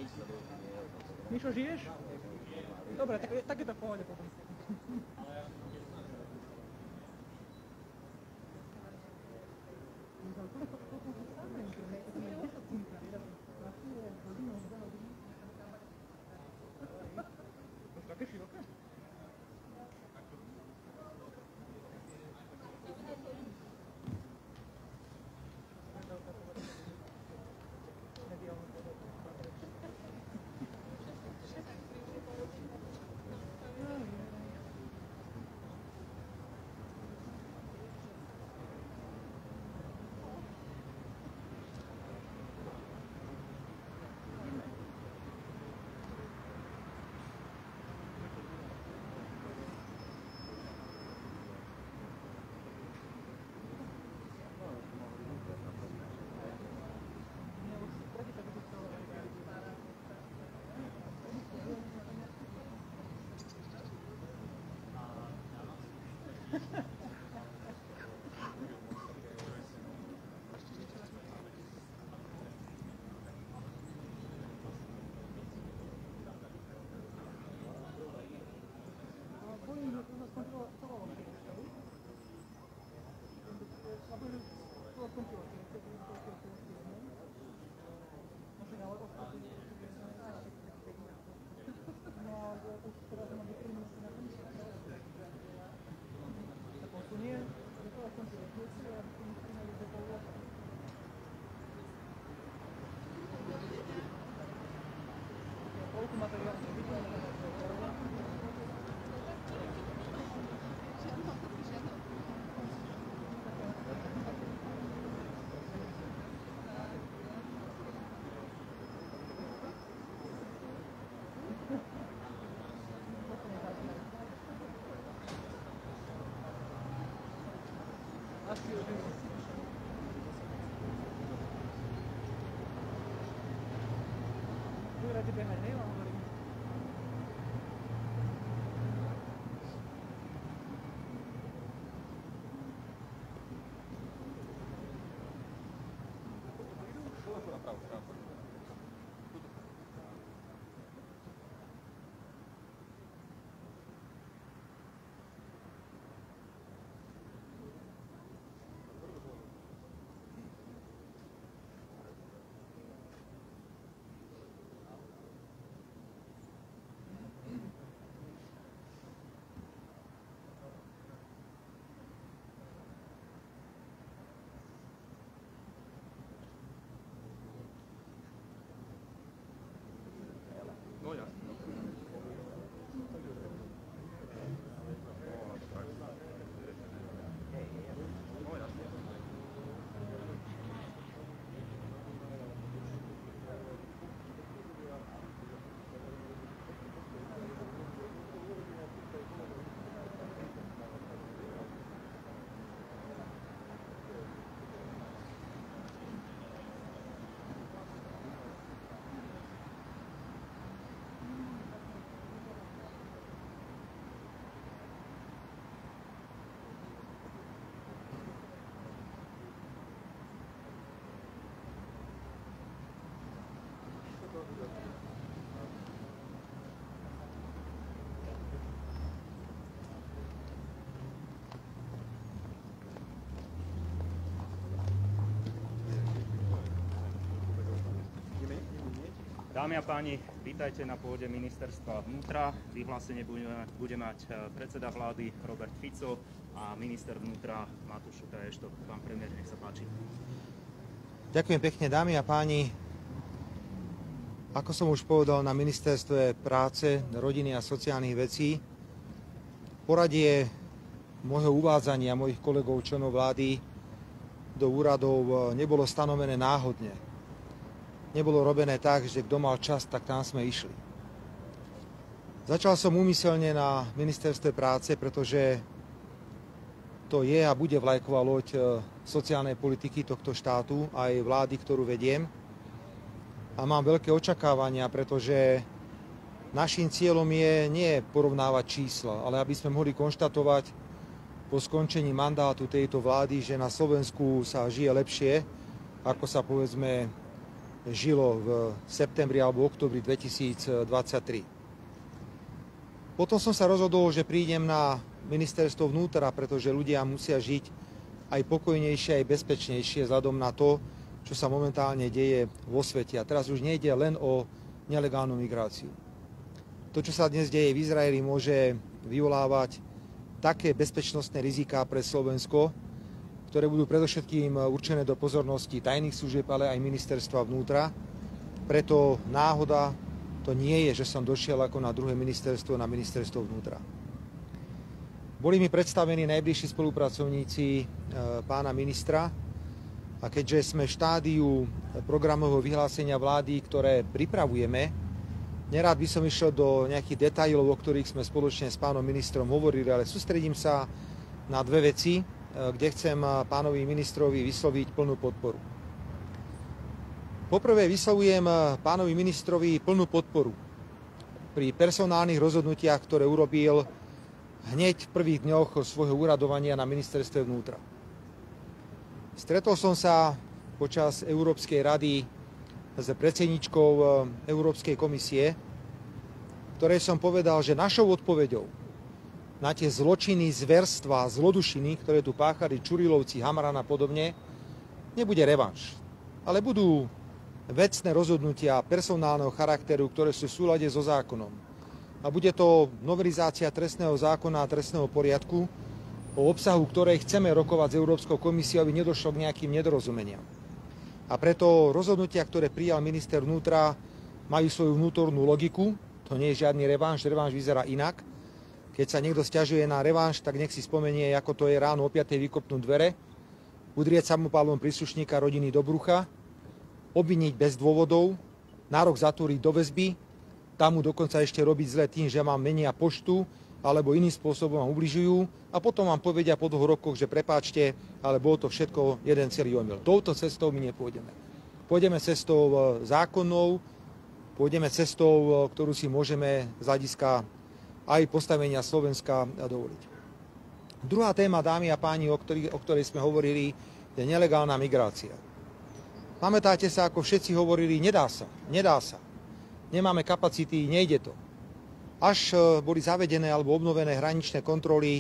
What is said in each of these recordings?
Mišo, žiješ? Dobre, tak je to v pohode potom. Také široké? Dámy a páni, vítajte na pôde ministerstva vnútra. Vyhlásenie bude mať predseda vlády Robert Fico a minister vnútra Matúš Šutaj-Eštok. Pán premiér, nech sa páči. Ďakujem pekne, dámy a páni. Ako som už povedal na ministerstve práce, rodiny a sociálnych vecí, poradie môjho uvádzania mojich kolegov členov vlády do úradov nebolo stanovené náhodne. Nebolo robené tak, že kto mal čas, tak tam sme išli. Začal som úmyselne na ministerstve práce, pretože to je a bude vlajková loď sociálnej politiky tohto štátu a aj vlády, ktorú vediem. A mám veľké očakávania, pretože naším cieľom je nie porovnávať čísla, ale aby sme mohli konštatovať po skončení mandátu tejto vlády, že na Slovensku sa žije lepšie, ako sa povedzme žilo v septembri alebo oktobri 2023. Potom som sa rozhodol, že prídem na ministerstvo vnútra, pretože ľudia musia žiť aj pokojnejšie, aj bezpečnejšie vzhľadom na to, čo sa momentálne deje vo svete. A teraz už nejde len o nelegálnu migráciu. To, čo sa dnes deje v Izraeli, môže vyvolávať také bezpečnostné riziká pre Slovensko, ktoré budú predovšetkým určené do pozornosti tajných služieb, ale aj ministerstva vnútra. Preto náhoda to nie je, že som došiel ako na druhé ministerstvo, na ministerstvo vnútra. Boli mi predstavení najbližší spolupracovníci pána ministra a keďže sme v štádiu programového vyhlásenia vlády, ktoré pripravujeme, nerád by som išiel do nejakých detailov, o ktorých sme spoločne s pánom ministrom hovorili, ale sústredím sa na dve veci, kde chcem pánovi ministrovi vysloviť plnú podporu. Poprvé vyslovujem pánovi ministrovi plnú podporu pri personálnych rozhodnutiach, ktoré urobil hneď v prvých dňoch svojho úradovania na ministerstve vnútra. Stretol som sa počas Európskej rady s predsedničkou Európskej komisie, ktorej som povedal, že našou odpoveďou na tie zločiny, zverstva, zlodušiny, ktoré tu páchali Čurilovci, Hamran a podobne, nebude revanš, ale budú vecné rozhodnutia personálneho charakteru, ktoré sú v súlade so zákonom. A bude to novelizácia trestného zákona a trestného poriadku, o obsahu ktorej chceme rokovať s Európskou komisiou, aby nedošlo k nejakým nedorozumeniam. A preto rozhodnutia, ktoré prijal minister vnútra, majú svoju vnútornú logiku. To nie je žiadny revanš, revanš vyzerá inak. Keď sa niekto sťažuje na revanš, tak nech si spomenie, ako to je ráno o 5. vykopnúť dvere, udrieť samopálom príslušníka rodiny do brucha, obviniť bez dôvodov, nárok zatúriť do väzby, tam mu dokonca ešte robiť zle tým, že vám menia poštu alebo iným spôsobom vám ubližujú a potom vám povedia po 2 rokoch, že prepáčte, ale bolo to všetko jeden celý omyl. Touto cestou my nepôjdeme. Pôjdeme cestou zákonnou, pôjdeme cestou, ktorú si môžeme z hľadiska aj postavenia Slovenska dovoliť. Druhá téma, dámy a páni, o ktorej sme hovorili, je nelegálna migrácia. Pamätáte sa, ako všetci hovorili, nedá sa. Nemáme kapacity, nejde to. Až boli zavedené alebo obnovené hraničné kontroly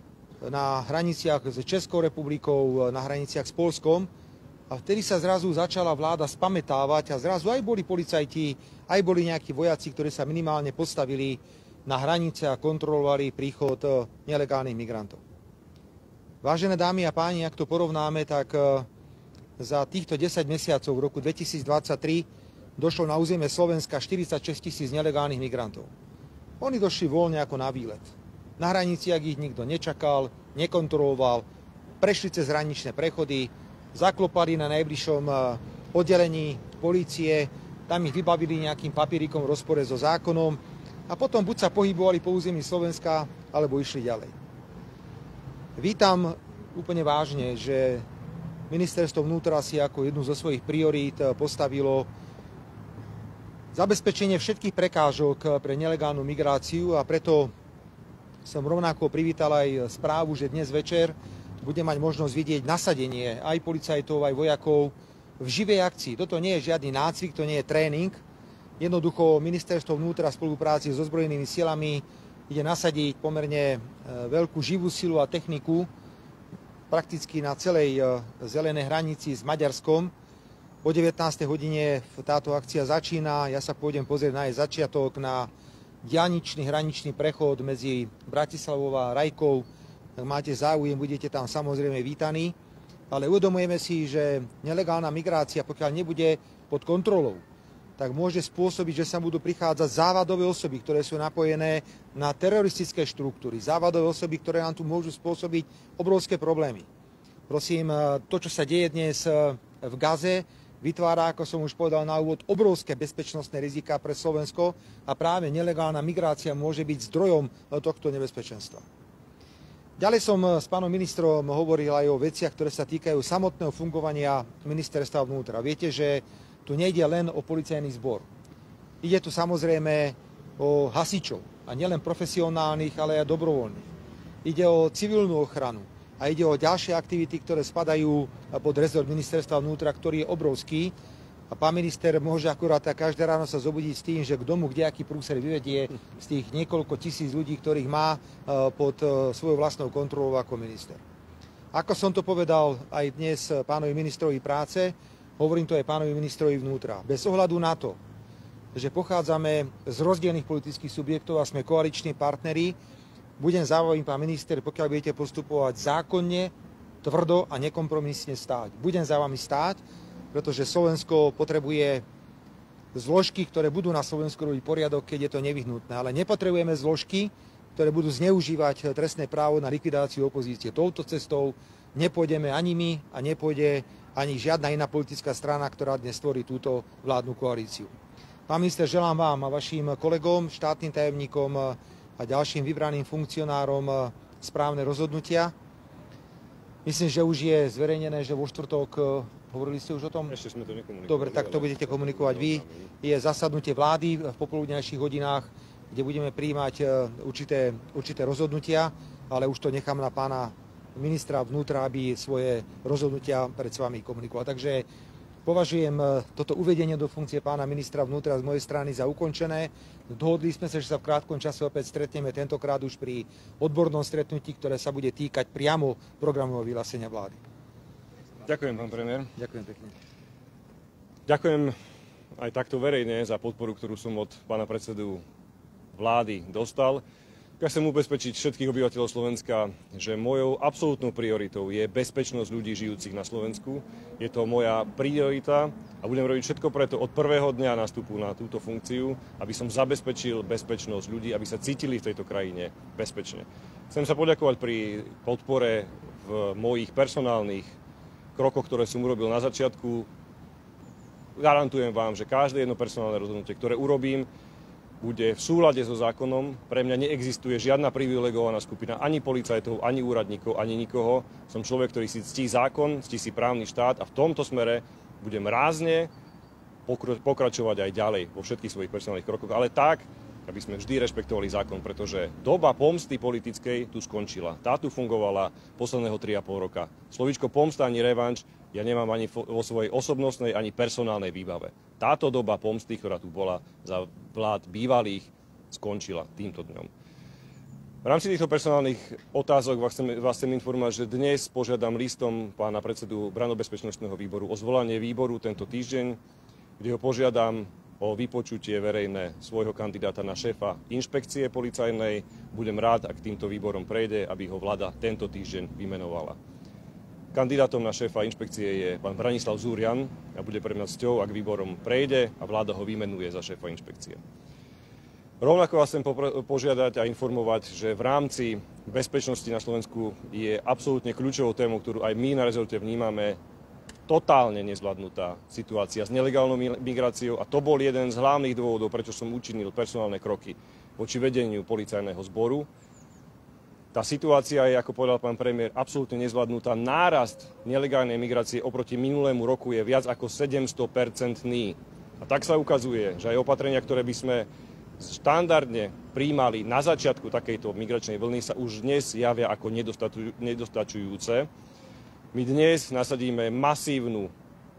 na hraniciach s Českou republikou, na hraniciach s Poľskom a vtedy sa zrazu začala vláda spamätávať a zrazu aj boli policajti, aj boli nejakí vojaci, ktorí sa minimálne postavili na hranice a kontrolovali príchod nelegálnych migrantov. Vážené dámy a páni, ak to porovnáme, tak za týchto 10 mesiacov v roku 2023 došlo na územie Slovenska 46 000 nelegálnych migrantov. Oni došli voľne ako na výlet. Na hraniciach ich nikto nečakal, nekontroloval, prešli cez hraničné prechody, zaklopali na najbližšom oddelení polície, tam ich vybavili nejakým papierikom v rozpore so zákonom a potom buď sa pohybovali po území Slovenska, alebo išli ďalej. Vítam úplne vážne, že Ministerstvo vnútra si ako jednu zo svojich priorít postavilo zabezpečenie všetkých prekážok pre nelegálnu migráciu a preto som rovnako privítal aj správu, že dnes večer bude mať možnosť vidieť nasadenie aj policajtov, aj vojakov v živej akcii. Toto nie je žiadny nácvik, to nie je tréning. Jednoducho Ministerstvo vnútra v spolupráci s ozbrojenými silami ide nasadiť pomerne veľkú živú silu a techniku prakticky na celej zelenej hranici s Maďarskom. O 19. hodine táto akcia začína. Ja sa pôjdem pozrieť na jej začiatok, na diaľničný hraničný prechod medzi Bratislavou a Rajkou. Ak máte záujem, budete tam samozrejme vítaní. Ale uvedomujeme si, že nelegálna migrácia, pokiaľ nebude pod kontrolou, tak môže spôsobiť, že sa budú prichádzať závadové osoby, ktoré sú napojené na teroristické štruktúry. Závadové osoby, ktoré nám tu môžu spôsobiť obrovské problémy. Prosím, to, čo sa deje dnes v Gaze, vytvára, ako som už povedal na úvod, obrovské bezpečnostné riziká pre Slovensko a práve nelegálna migrácia môže byť zdrojom tohto nebezpečenstva. Ďalej som s pánom ministrom hovoril aj o veciach, ktoré sa týkajú samotného fungovania ministerstva vnútra. Viete, že tu nejde len o policajný zbor. Ide tu samozrejme o hasičov, a nielen profesionálnych, ale aj dobrovoľných. Ide o civilnú ochranu a ide o ďalšie aktivity, ktoré spadajú pod rezort ministerstva vnútra, ktorý je obrovský. A pán minister môže akurát každé ráno sa zobudiť s tým, že k domu, kde aký prúser vyvedie z tých niekoľko tisíc ľudí, ktorých má pod svojou vlastnou kontrolou ako minister. Ako som to povedal aj dnes pánovi ministrovi práce, hovorím to aj pánovi ministrovi vnútra. Bez ohľadu na to, že pochádzame z rozdielnych politických subjektov a sme koaliční partneri, budem za vami, pán minister, pokiaľ budete postupovať zákonne, tvrdo a nekompromisne stáť. Budem za vami stáť, pretože Slovensko potrebuje zložky, ktoré budú na Slovensku robiť poriadok, keď je to nevyhnutné. Ale nepotrebujeme zložky, ktoré budú zneužívať trestné právo na likvidáciu opozície. Touto cestou nepôjdeme ani my a nepôjde ani žiadna iná politická strana, ktorá dnes tvorí túto vládnu koalíciu. Pán minister, želám vám a vašim kolegom, štátnym tajomníkom a ďalším vybraným funkcionárom správne rozhodnutia. Myslím, že už je zverejnené, že vo štvrtok, hovorili ste už o tom? Ešte sme to nekomunikovali. Dobre, tak to budete komunikovať vy. Je zasadnutie vlády v popoludňajších hodinách, kde budeme prijímať určité rozhodnutia, ale už to nechám na pána ministra vnútra, aby svoje rozhodnutia pred s vami komunikoval. Takže považujem toto uvedenie do funkcie pána ministra vnútra z mojej strany za ukončené. Dohodli sme sa, že sa v krátkom čase opäť stretneme, tentokrát už pri odbornom stretnutí, ktoré sa bude týkať priamo programového vyhlásenia vlády. Ďakujem, pán premiér. Ďakujem pekne. Ďakujem aj takto verejne za podporu, ktorú som od pána predsedu vlády dostal. Ja chcem ubezpečiť všetkých obyvateľov Slovenska, že mojou absolútnou prioritou je bezpečnosť ľudí žijúcich na Slovensku. Je to moja priorita a budem robiť všetko preto od prvého dňa nástupu na túto funkciu, aby som zabezpečil bezpečnosť ľudí, aby sa cítili v tejto krajine bezpečne. Chcem sa poďakovať pri podpore v mojich personálnych krokoch, ktoré som urobil na začiatku. Garantujem vám, že každé jedno personálne rozhodnutie, ktoré urobím, bude v súlade so zákonom. Pre mňa neexistuje žiadna privilegovaná skupina ani policajtov, ani úradníkov, ani nikoho. Som človek, ktorý si ctí zákon, ctí si právny štát a v tomto smere budem rázne pokračovať aj ďalej vo všetkých svojich personálnych krokoch, ale tak, aby sme vždy rešpektovali zákon, pretože doba pomsty politickej tu skončila. Tá tu fungovala posledného 3,5 roka. Slovíčko pomsta ani revanš ja nemám ani vo svojej osobnostnej, ani personálnej výbave. Táto doba pomsty, ktorá tu bola za vlád bývalých, skončila týmto dňom. V rámci týchto personálnych otázok vás chcem informovať, že dnes požiadam listom pána predsedu Branno-bezpečnostného výboru o zvolanie výboru tento týždeň, kde ho požiadam o vypočutie verejné svojho kandidáta na šéfa inšpekcie policajnej. Budem rád, ak týmto výborom prejde, aby ho vláda tento týždeň vymenovala. Kandidátom na šéfa inšpekcie je pán Branislav Zúrian a bude pre mňa cťou, ak výborom prejde a vláda ho vymenuje za šéfa inšpekcie. Rovnako vás chcem požiadať a informovať, že v rámci bezpečnosti na Slovensku je absolútne kľúčovou témou, ktorú aj my na rezorte vnímame, totálne nezvládnutá situácia s nelegálnou migráciou a to bol jeden z hlavných dôvodov, prečo som učinil personálne kroky voči vedeniu policajného zboru. Tá situácia je, ako povedal pán premiér, absolútne nezvládnutá. Nárast nelegálnej migrácie oproti minulému roku je viac ako 700%. A tak sa ukazuje, že aj opatrenia, ktoré by sme štandardne prijímali na začiatku takejto migračnej vlny, sa už dnes javia ako nedostačujúce. My dnes nasadíme masívnu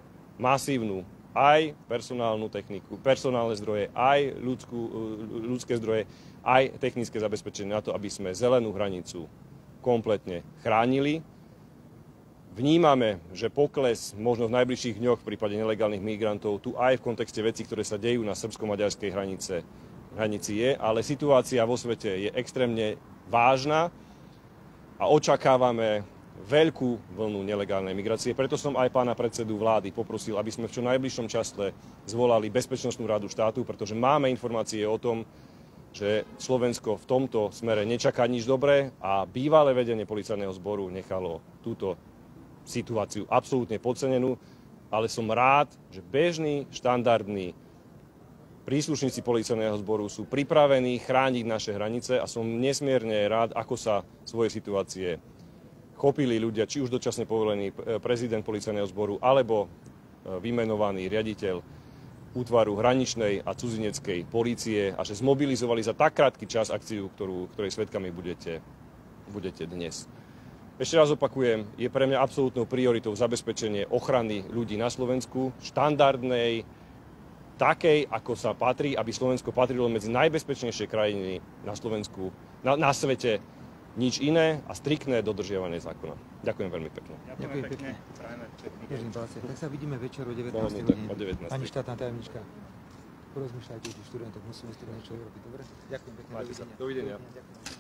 aj personálnu techniku, personálne zdroje, aj ľudské zdroje, aj technické zabezpečenie na to, aby sme zelenú hranicu kompletne chránili. Vnímame, že pokles možno v najbližších dňoch v prípade nelegálnych migrantov tu aj v kontexte vecí, ktoré sa dejú na srbsko-maďarskej hranici je, ale situácia vo svete je extrémne vážna a očakávame veľkú vlnu nelegálnej migrácie. Preto som aj pána predsedu vlády poprosil, aby sme v čo najbližšom čase zvolali Bezpečnostnú radu štátu, pretože máme informácie o tom, že Slovensko v tomto smere nečaká nič dobré a bývalé vedenie policajného zboru nechalo túto situáciu absolútne podcenenú, ale som rád, že bežní, štandardní príslušníci policajného zboru sú pripravení chrániť naše hranice a som nesmierne rád, ako sa svoje situácie chopili ľudia, či už dočasne povolený prezident policajného zboru alebo vymenovaný riaditeľ útvaru hraničnej a cudzineckej polície a že zmobilizovali za tak krátky čas akciu, ktorej svedkami budete dnes. Ešte raz opakujem, je pre mňa absolútnou prioritou zabezpečenie ochrany ľudí na Slovensku, štandardnej, takej, ako sa patrí, aby Slovensko patrilo medzi najbezpečnejšie krajiny na Slovensku, na svete, nič iné a striktné dodržiavanie zákona. Ďakujem veľmi pekne. Ďakujem pekne. Prajeme pekný deň. Tak sa vidíme večer o 19. Veľmi tak, o 19. Pani štátna tajomnička, porozmýšľajte, že študentok musíme niečo urobiť, dobre? Ďakujem pekne. Máte sa. Dovidenia. Ďakujem.